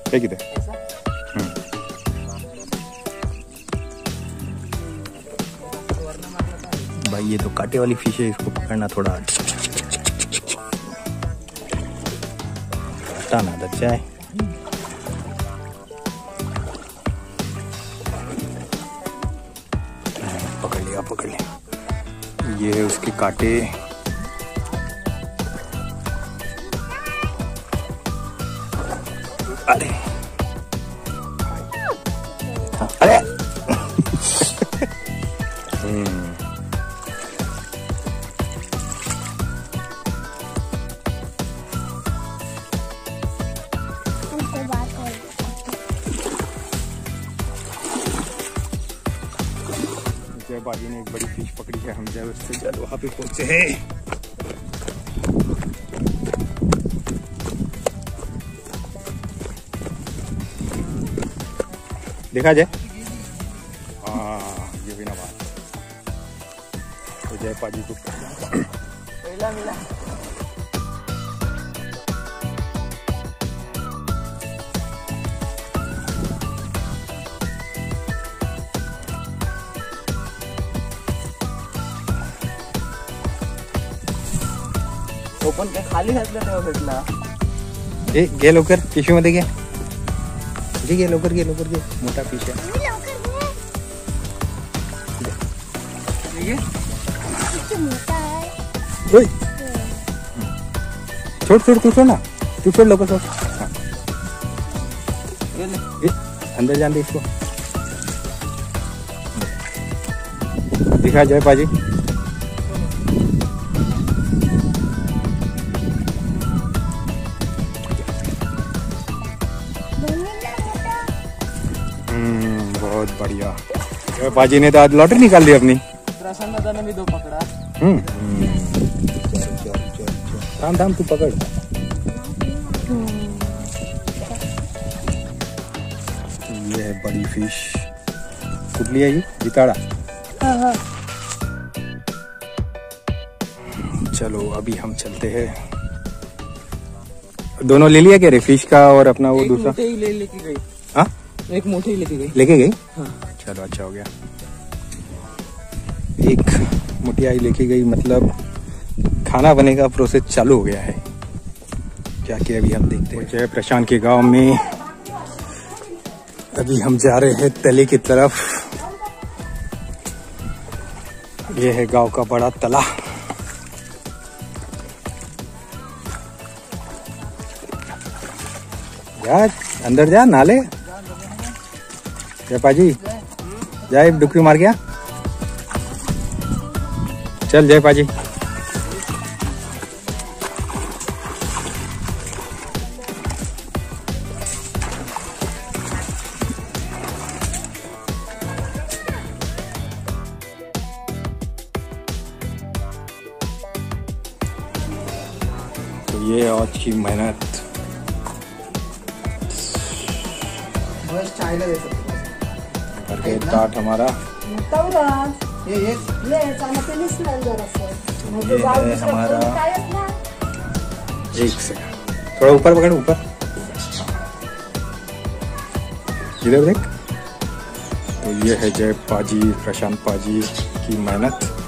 है किधर? भाई ये तो कांटे वाली फिश है, इसको पकड़ना थोड़ा काटा ना लग जाए। पकड़ लिया पकड़ लिया। ये है उसके कांटे। अरे अरे जय बाजी ने एक बड़ी फिश पकड़ी है, हम जय उससे जल वहां पे पहुंचे हैं। देखा जय? हाँ ये भी ना बात। तो जय पाजी को मिला मिला। ओपन काय खाली घातलं तेव्हा भेटला। ए गे लवकर पिशवीमध्ये घे, घे लवकर घे लवकर घे, मोठा फिश आहे। छोड़ छोड़ तू छोड़ ना, तू छोड़ लवकर छोड़। अंदर जान दे इसको। दिखा जय पाजी। बहुत बढ़िया। जय पाजी ने तो आज लॉटरी निकाल दी अपनी। प्रशांत दादा ने भी 2 पकड़ा। राम धाम तू पकड़। ये है बड़ी फिश। कुटली है ये जिताड़ा। हाँ। चलो अभी हम चलते हैं। दोनों ले लिया क्या रे, फिश का और अपना वो दूसरा? लेके गई। हाँ एक मोटी लेके गई। लेके गई? हाँ। चलो अच्छा हो गया। एक मोटियाई लेके गई, मतलब खाना बने का प्रोसेस चालू हो गया है। क्या कि अभी हम देखते हैं। जय प्रशांत के गांव में अभी हम जा रहे हैं तले की तरफ। ये है गांव का बड़ा तला। जा अंदर जा, नाले जय पाजी जाए डुबकी मार गया। चल जय पाजी। तो ये आज की मेहनत करके टाट हमारा ये है हमारा। एक सेकंड थोड़ा ऊपर पकड़, ऊपर इधर देख। तो ये है जय पाजी प्रशांत पाजी की मेहनत।